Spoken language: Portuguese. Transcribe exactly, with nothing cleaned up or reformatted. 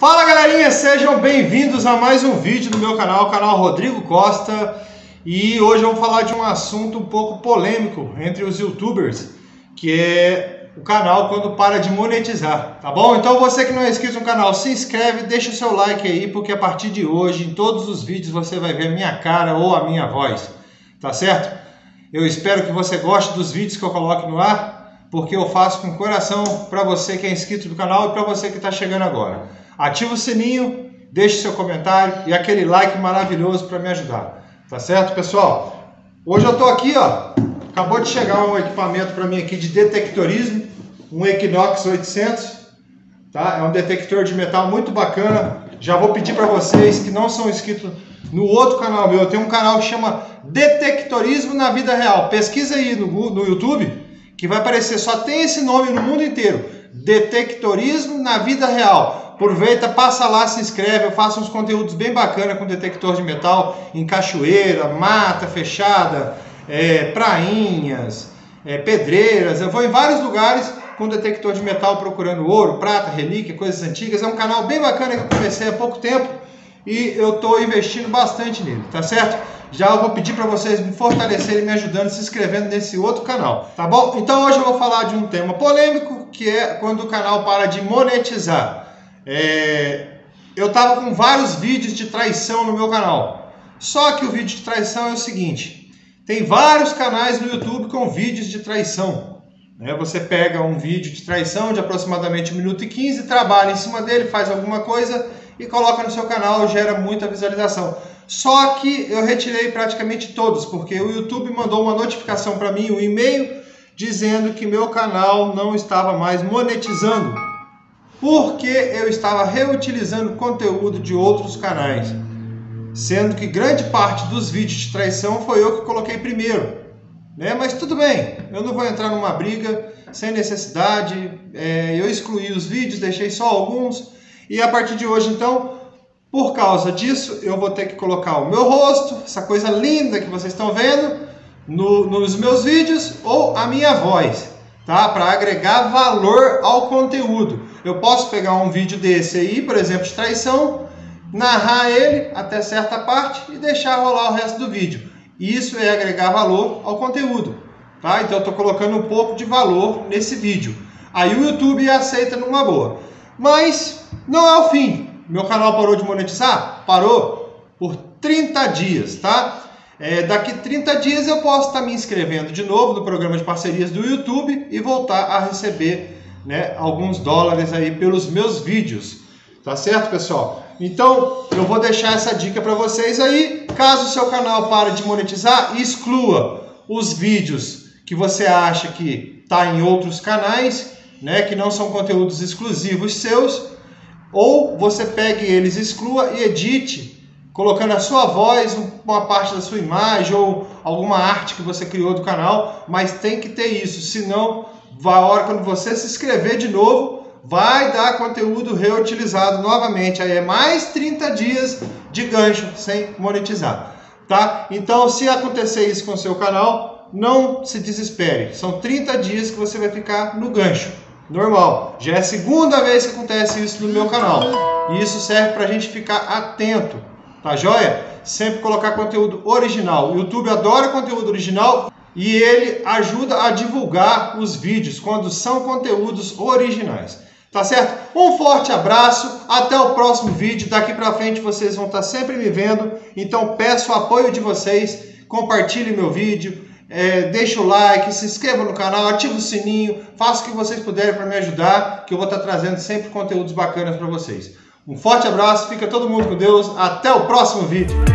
Fala galerinha, sejam bem-vindos a mais um vídeo do meu canal, o canal Rodrigo Costa. E hoje eu vou falar de um assunto um pouco polêmico entre os youtubers, que é o canal quando para de monetizar, tá bom? Então você que não é inscrito no canal, se inscreve, deixa o seu like aí, porque a partir de hoje, em todos os vídeos, você vai ver a minha cara ou a minha voz, tá certo? Eu espero que você goste dos vídeos que eu coloco no ar, porque eu faço com coração para você que é inscrito do canal e para você que está chegando agora. Ativa o sininho, deixe seu comentário e aquele like maravilhoso para me ajudar. Tá certo, pessoal? Hoje eu tô aqui, ó. Acabou de chegar um equipamento para mim aqui de detectorismo, um Equinox oitocentos, tá? É um detector de metal muito bacana. Já vou pedir para vocês que não são inscritos no outro canal meu, eu tenho um canal que chama Detectorismo na Vida Real. Pesquisa aí no, no YouTube, que vai aparecer, só tem esse nome no mundo inteiro. Detectorismo na Vida Real. Aproveita, passa lá, se inscreve, eu faço uns conteúdos bem bacanas com detector de metal em cachoeira, mata fechada, é, prainhas, é, pedreiras. Eu vou em vários lugares com detector de metal procurando ouro, prata, relíquia, coisas antigas. É um canal bem bacana que eu comecei há pouco tempo e eu estou investindo bastante nele, tá certo? Já eu vou pedir para vocês me fortalecerem, me ajudando, se inscrevendo nesse outro canal, tá bom? Então hoje eu vou falar de um tema polêmico, que é quando o canal para de monetizar. É, eu tava com vários vídeos de traição no meu canal. Só que o vídeo de traição é o seguinte: tem vários canais no YouTube com vídeos de traição, né? Você pega um vídeo de traição de aproximadamente um minuto e quinze, trabalha em cima dele, faz alguma coisa e coloca no seu canal, gera muita visualização. Só que eu retirei praticamente todos, porque o YouTube mandou uma notificação para mim, um e-mail, dizendo que meu canal não estava mais monetizando, porque eu estava reutilizando conteúdo de outros canais, sendo que grande parte dos vídeos de traição foi eu que coloquei primeiro, né? Mas tudo bem, eu não vou entrar numa briga sem necessidade. É, eu excluí os vídeos, deixei só alguns, e a partir de hoje, então, por causa disso, eu vou ter que colocar o meu rosto, essa coisa linda que vocês estão vendo, no, nos meus vídeos, ou a minha voz, tá? Para agregar valor ao conteúdo. Eu posso pegar um vídeo desse aí, por exemplo, de traição, narrar ele até certa parte e deixar rolar o resto do vídeo. Isso é agregar valor ao conteúdo, tá? Então eu estou colocando um pouco de valor nesse vídeo. Aí o YouTube aceita numa boa. Mas não é o fim. Meu canal parou de monetizar? Parou por trinta dias, tá? É, daqui trinta dias eu posso estar me inscrevendo de novo no programa de parcerias do YouTube e voltar a receber, né, alguns dólares aí pelos meus vídeos, tá certo, pessoal? Então eu vou deixar essa dica para vocês aí. Caso o seu canal pare de monetizar, exclua os vídeos que você acha que tá em outros canais, né, que não são conteúdos exclusivos seus, ou você pegue eles, exclua e edite, colocando a sua voz, uma parte da sua imagem ou alguma arte que você criou do canal, mas tem que ter isso, senão a hora quando você se inscrever de novo, vai dar conteúdo reutilizado novamente. Aí é mais trinta dias de gancho sem monetizar, tá? Então, se acontecer isso com o seu canal, não se desespere. São trinta dias que você vai ficar no gancho. Normal. Já é a segunda vez que acontece isso no meu canal. E isso serve pra gente ficar atento, tá joia? Sempre colocar conteúdo original. O YouTube adora conteúdo original e ele ajuda a divulgar os vídeos quando são conteúdos originais. Tá certo? Um forte abraço, até o próximo vídeo. Daqui pra frente vocês vão estar sempre me vendo. Então peço o apoio de vocês, compartilhe meu vídeo, é, deixa o like, se inscreva no canal, ativa o sininho, faça o que vocês puderem para me ajudar, que eu vou estar trazendo sempre conteúdos bacanas para vocês. Um forte abraço, fica todo mundo com Deus, até o próximo vídeo.